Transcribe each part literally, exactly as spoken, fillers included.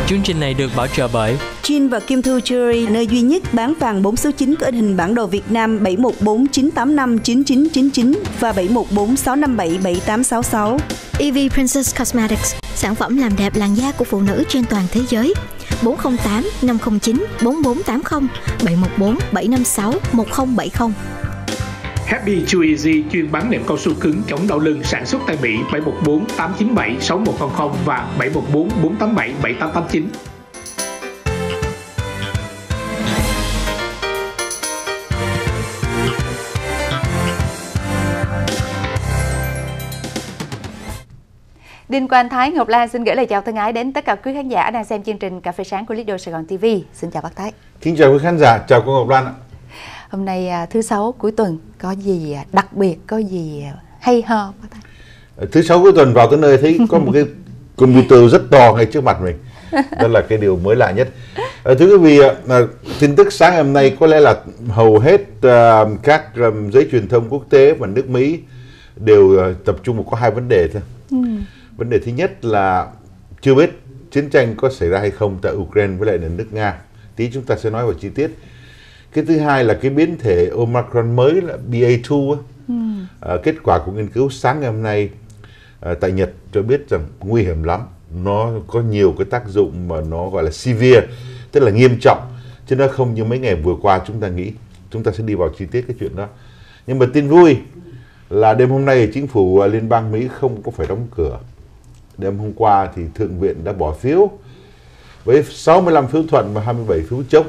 Chương trình này được bảo trợ bởi Chin và Kim Thu Jewelry, nơi duy nhất bán vàng bốn số chín có in hình bản đồ Việt Nam bảy một bốn chín tám năm chín chín chín chín và bảy một bốn sáu năm bảy bảy tám sáu sáu. e vê Princess Cosmetics, sản phẩm làm đẹp làn da của phụ nữ trên toàn thế giới. bốn không tám năm không chín bốn bốn tám không, bảy một bốn bảy năm sáu một không bảy không. Happy Chew Easy, chuyên bán nệm cao su cứng chống đau lưng, sản xuất tại Mỹ, bảy một bốn tám chín bảy sáu một không không và bảy một bốn bốn tám bảy bảy tám tám chín. Đinh Quang Thái, Ngọc Lan xin gửi lời chào thân ái đến tất cả quý khán giả đang xem chương trình Cà phê sáng của Lido Sài Gòn ti vi. Xin chào bác Thái. Kính chào quý khán giả, chào cô Ngọc Lan ạ. Hôm nay thứ sáu cuối tuần, có gì đặc biệt, có gì hay ho bác Thái? Thứ sáu cuối tuần vào tới nơi thấy có một cái computer rất to ngay trước mặt mình. Đó là cái điều mới lạ nhất. Thưa quý vị, tin tức sáng hôm nay có lẽ là hầu hết các giới truyền thông quốc tế và nước Mỹ đều tập trung vào có hai vấn đề thôi. Ừ. Vấn đề thứ nhất là chưa biết chiến tranh có xảy ra hay không tại Ukraine với lại là nước Nga. Tí chúng ta sẽ nói vào chi tiết. Cái thứ hai là cái biến thể Omicron mới là B A hai. Ừ. À, kết quả của nghiên cứu sáng ngày hôm nay à, tại Nhật cho biết rằng nguy hiểm lắm. Nó có nhiều cái tác dụng mà nó gọi là severe, tức là nghiêm trọng. Chứ nó không như mấy ngày vừa qua chúng ta nghĩ. Chúng ta sẽ đi vào chi tiết cái chuyện đó. Nhưng mà tin vui là đêm hôm nay chính phủ liên bang Mỹ không có phải đóng cửa. Đêm hôm qua thì Thượng viện đã bỏ phiếu với sáu mươi lăm phiếu thuận và hai mươi bảy phiếu chống.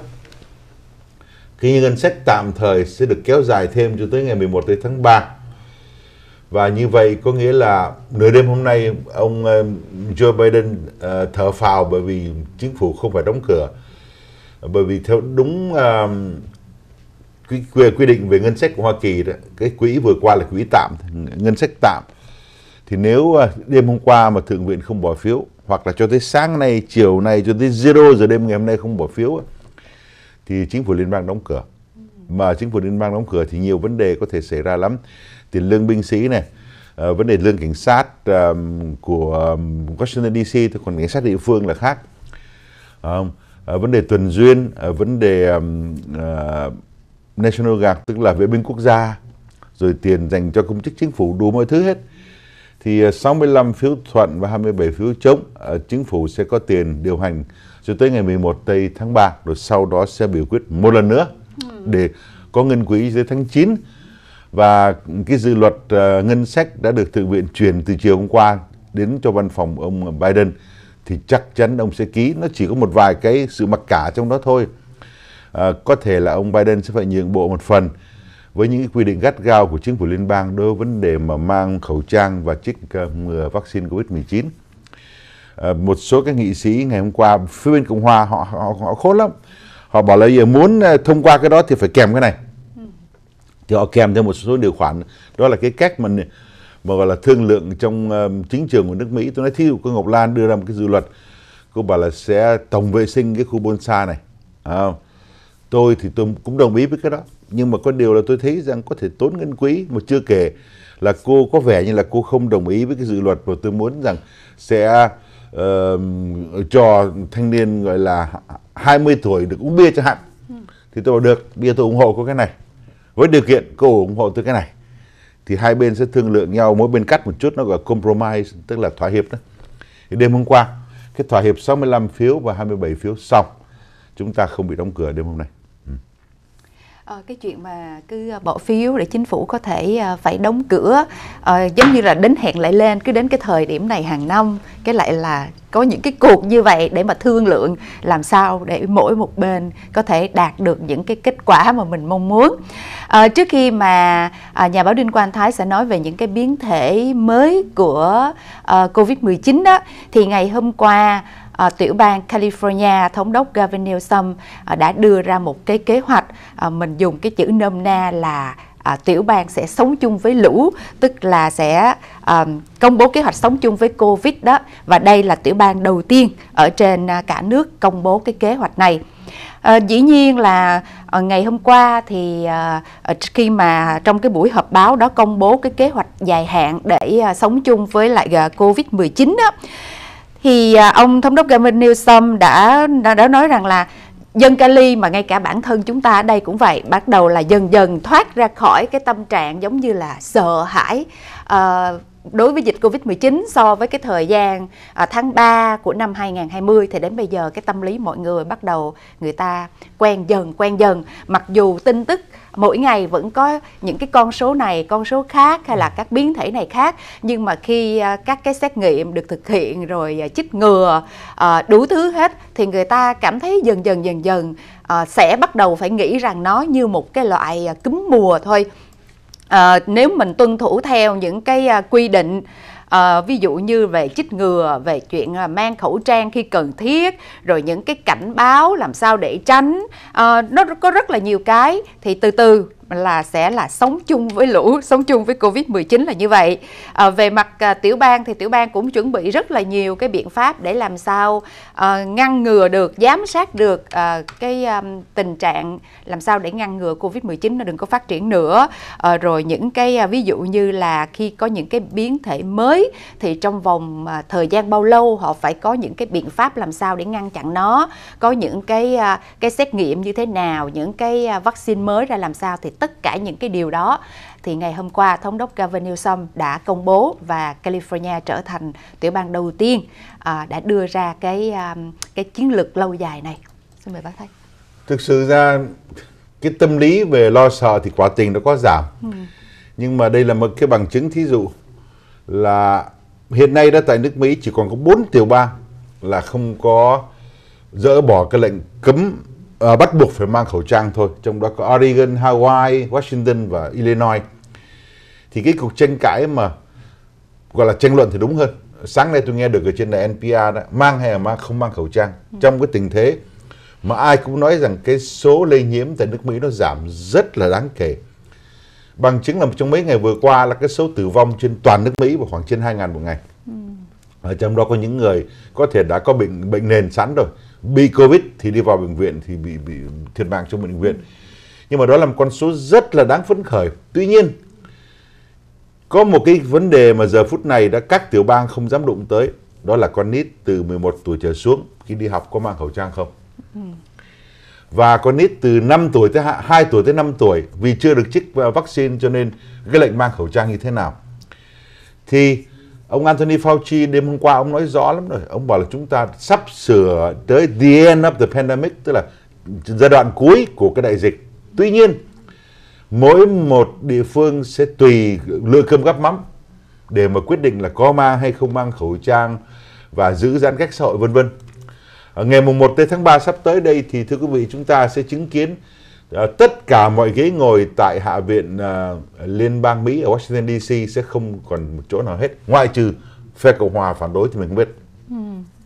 Cái ngân sách tạm thời sẽ được kéo dài thêm cho tới ngày mười một tháng ba. Và như vậy có nghĩa là nửa đêm hôm nay ông Joe Biden uh, thở phào bởi vì chính phủ không phải đóng cửa. Bởi vì theo đúng uh, quy, quy định về ngân sách của Hoa Kỳ đó, cái quỹ vừa qua là quỹ tạm, ngân sách tạm. Thì nếu đêm hôm qua mà Thượng viện không bỏ phiếu, hoặc là cho tới sáng nay, chiều nay, cho tới zero giờ đêm ngày hôm nay không bỏ phiếu, thì chính phủ liên bang đóng cửa. Mà chính phủ liên bang đóng cửa thì nhiều vấn đề có thể xảy ra lắm. Tiền lương binh sĩ này, uh, vấn đề lương cảnh sát uh, của um, Washington đê xê, còn cảnh sát địa phương là khác. Uh, uh, vấn đề tuần duyên, uh, vấn đề um, uh, National Guard, tức là vệ binh quốc gia, rồi tiền dành cho công chức chính phủ, đủ mọi thứ hết. Thì sáu mươi lăm phiếu thuận và hai mươi bảy phiếu chống, chính phủ sẽ có tiền điều hành cho tới ngày mười một tháng ba, rồi sau đó sẽ biểu quyết một lần nữa để có ngân quỹ tới tháng chín. Và cái dự luật uh, ngân sách đã được Thượng viện truyền từ chiều hôm qua đến cho văn phòng ông Biden, thì chắc chắn ông sẽ ký. Nó chỉ có một vài cái sự mặc cả trong đó thôi. Uh, có thể là ông Biden sẽ phải nhượng bộ một phần với những cái quy định gắt gao của chính phủ liên bang đối với vấn đề mà mang khẩu trang và chích ngừa vaccine covid mười chín. À, một số các nghị sĩ ngày hôm qua phía bên Cộng hòa họ họ, họ khôn lắm. Họ bảo là giờ muốn thông qua cái đó thì phải kèm cái này. Thì họ kèm theo một số điều khoản. Đó là cái cách mà, mà gọi là thương lượng trong uh, chính trường của nước Mỹ. Tôi nói thí dụ cô Ngọc Lan đưa ra một cái dự luật, cô bảo là sẽ tổng vệ sinh cái khu bonsai này. À, tôi thì tôi cũng đồng ý với cái đó. Nhưng mà có điều là tôi thấy rằng có thể tốn ngân quỹ, mà chưa kể là cô có vẻ như là cô không đồng ý với cái dự luật và tôi muốn rằng sẽ uh, cho thanh niên gọi là hai mươi tuổi được uống bia chẳng hạn. Ừ. Thì tôi bảo được, bia tôi ủng hộ có cái này. Với điều kiện cô ủng hộ tôi cái này. Thì hai bên sẽ thương lượng nhau, mỗi bên cắt một chút, nó gọi là compromise, tức là thỏa hiệp đó. Thì đêm hôm qua, cái thỏa hiệp sáu mươi lăm phiếu và hai mươi bảy phiếu xong, chúng ta không bị đóng cửa đêm hôm nay. À, cái chuyện mà cứ bỏ phiếu để chính phủ có thể uh, phải đóng cửa, uh, giống như là đến hẹn lại lên, cứ đến cái thời điểm này hàng năm cái lại là có những cái cuộc như vậy để mà thương lượng làm sao để mỗi một bên có thể đạt được những cái kết quả mà mình mong muốn. À, trước khi mà à, nhà báo Đinh Quang Thái sẽ nói về những cái biến thể mới của uh, covid mười chín đó, thì ngày hôm qua À, tiểu bang California, thống đốc Gavin Newsom à, đã đưa ra một cái kế hoạch, à, mình dùng cái chữ nôm na là à, tiểu bang sẽ sống chung với lũ, tức là sẽ à, công bố kế hoạch sống chung với Covid đó. Và đây là tiểu bang đầu tiên ở trên à, cả nước công bố cái kế hoạch này. À, dĩ nhiên là à, ngày hôm qua thì à, khi mà trong cái buổi họp báo đó công bố cái kế hoạch dài hạn để à, sống chung với lại à, covid mười chín đó, thì à, ông thống đốc Gavin Newsom đã, đã đã nói rằng là dân Cali mà ngay cả bản thân chúng ta ở đây cũng vậy, bắt đầu là dần dần thoát ra khỏi cái tâm trạng giống như là sợ hãi à, đối với dịch Covid mười chín. So với cái thời gian à, tháng ba của năm hai nghìn không trăm hai mươi thì đến bây giờ cái tâm lý mọi người bắt đầu người ta quen dần quen dần, mặc dù tin tức mỗi ngày vẫn có những cái con số này, con số khác hay là các biến thể này khác, nhưng mà khi à, các cái xét nghiệm được thực hiện rồi à, chích ngừa à, đủ thứ hết thì người ta cảm thấy dần dần dần dần à, sẽ bắt đầu phải nghĩ rằng nó như một cái loại à, cúm mùa thôi. À, nếu mình tuân thủ theo những cái uh, quy định, à, ví dụ như về chích ngừa, về chuyện uh, mang khẩu trang khi cần thiết, rồi những cái cảnh báo làm sao để tránh, à, nó có rất là nhiều cái, thì từ từ là sẽ là sống chung với lũ, sống chung với Covid mười chín là như vậy. À, về mặt à, tiểu bang thì tiểu bang cũng chuẩn bị rất là nhiều cái biện pháp để làm sao à, ngăn ngừa được, giám sát được à, cái à, tình trạng làm sao để ngăn ngừa Covid mười chín nó đừng có phát triển nữa. À, rồi những cái à, ví dụ như là khi có những cái biến thể mới thì trong vòng à, thời gian bao lâu họ phải có những cái biện pháp làm sao để ngăn chặn nó, có những cái à, cái xét nghiệm như thế nào, những cái à, vaccine mới ra làm sao, thì tất cả những cái điều đó thì ngày hôm qua thống đốc Gavin Newsom đã công bố và California trở thành tiểu bang đầu tiên à, đã đưa ra cái um, cái chiến lược lâu dài này. Xin mời bác Thanh. Thực sự ra cái tâm lý về lo sợ thì quả tình nó có giảm, ừ. nhưng mà đây là một cái bằng chứng thí dụ là hiện nay đã tại nước Mỹ chỉ còn có bốn tiểu bang là không có dỡ bỏ cái lệnh cấm Uh, bắt buộc phải mang khẩu trang thôi, trong đó có Oregon, Hawaii, Washington và Illinois. Thì cái cuộc tranh cãi mà gọi là tranh luận thì đúng hơn, sáng nay tôi nghe được ở trên đài en pê rờ đó, mang hay là mang không mang khẩu trang, ừ. trong cái tình thế mà ai cũng nói rằng cái số lây nhiễm tại nước Mỹ nó giảm rất là đáng kể. Bằng chứng là trong mấy ngày vừa qua là cái số tử vong trên toàn nước Mỹ vào khoảng trên hai nghìn một ngày. Ừ. Ở trong đó có những người có thể đã có bệnh bệnh nền sẵn rồi, bị Covid thì đi vào bệnh viện thì bị, bị thiệt mạng trong bệnh viện. Nhưng mà đó là một con số rất là đáng phấn khởi. Tuy nhiên, có một cái vấn đề mà giờ phút này đã các tiểu bang không dám đụng tới, đó là con nít từ mười một tuổi trở xuống khi đi học có mang khẩu trang không? Ừ. Và con nít từ năm tuổi tới hai tuổi tới năm tuổi vì chưa được chích vaccine cho nên cái lệnh mang khẩu trang như thế nào? Thì ông Anthony Fauci đêm hôm qua ông nói rõ lắm rồi. Ông bảo là chúng ta sắp sửa tới the end of the pandemic, tức là giai đoạn cuối của cái đại dịch. Tuy nhiên, mỗi một địa phương sẽ tùy lựa cơm gắp mắm để mà quyết định là có mang hay không mang khẩu trang và giữ giãn cách xã hội vân vân. Ngày mùng một tháng ba sắp tới đây thì thưa quý vị, chúng ta sẽ chứng kiến uh, tất cả mọi ghế ngồi tại Hạ viện uh, Liên bang Mỹ ở Washington đê xê sẽ không còn một chỗ nào hết, ngoại trừ phe Cộng hòa phản đối thì mình không biết. Ừ.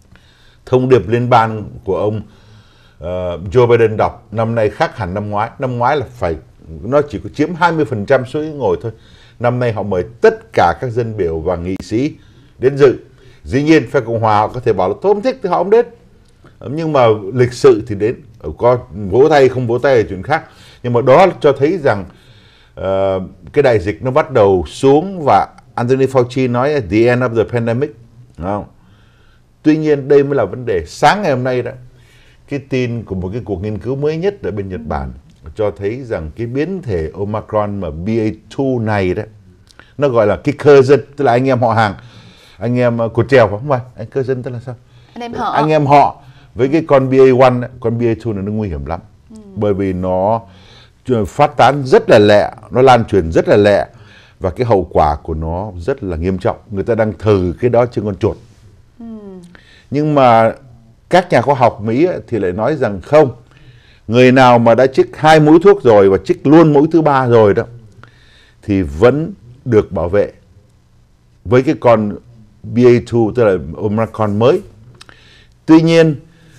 Thông điệp liên bang của ông uh, Joe Biden đọc năm nay khác hẳn năm ngoái. Năm ngoái là phải nó chỉ có chiếm hai mươi phần trăm số ghế ngồi thôi. Năm nay họ mời tất cả các dân biểu và nghị sĩ đến dự. Dĩ nhiên phe Cộng hòa họ có thể bảo là tôi không thích thì họ không đến, nhưng mà lịch sự thì đến. Có vỗ tay không vỗ tay là chuyện khác, nhưng mà đó cho thấy rằng uh, cái đại dịch nó bắt đầu xuống và Anthony Fauci nói at the end of the pandemic, đúng không? Tuy nhiên đây mới là vấn đề. Sáng ngày hôm nay đó, cái tin của một cái cuộc nghiên cứu mới nhất ở bên Nhật Bản cho thấy rằng cái biến thể Omicron mà B A hai này đó, nó gọi là cái cousin, tức là anh em họ hàng, anh em uh, cột trèo không phải, anh cousin tức là sao? Anh em họ. Anh em họ. Với cái con B A một, con B A hai này nó nguy hiểm lắm. Ừ. Bởi vì nó phát tán rất là lẹ, nó lan truyền rất là lẹ, và cái hậu quả của nó rất là nghiêm trọng. Người ta đang thử cái đó trên con chuột. Ừ. Nhưng mà các nhà khoa học Mỹ thì lại nói rằng không, người nào mà đã chích hai mũi thuốc rồi và chích luôn mũi thứ ba rồi đó thì vẫn được bảo vệ với cái con B A hai, tức là Omicron mới. Tuy nhiên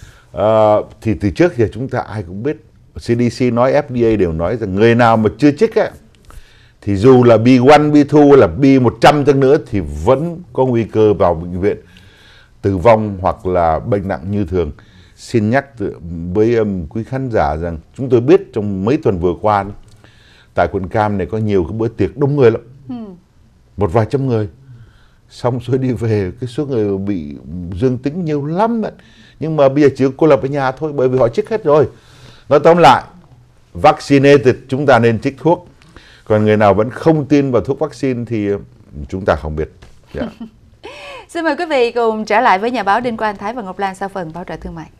Uh, thì từ trước giờ chúng ta ai cũng biết, C D C nói, F D A đều nói rằng người nào mà chưa chích ấy, thì dù là B một, B hai là B một trăm chăng nữa thì vẫn có nguy cơ vào bệnh viện tử vong hoặc là bệnh nặng như thường. Xin nhắc với um, quý khán giả rằng chúng tôi biết trong mấy tuần vừa qua tại quận Cam này có nhiều cái bữa tiệc đông người lắm, ừ. một vài trăm người, xong rồi đi về cái số người bị dương tính nhiều lắm đấy. Nhưng mà bây giờ chỉ cô lập ở nhà thôi, bởi vì họ chích hết rồi. Nói tóm lại, vaccinated chúng ta nên chích thuốc, còn người nào vẫn không tin vào thuốc vaccine thì chúng ta không biết. Yeah. Xin mời quý vị cùng trở lại với nhà báo Đinh Quang Thái và Ngọc Lan sau phần bảo trợ thương mại.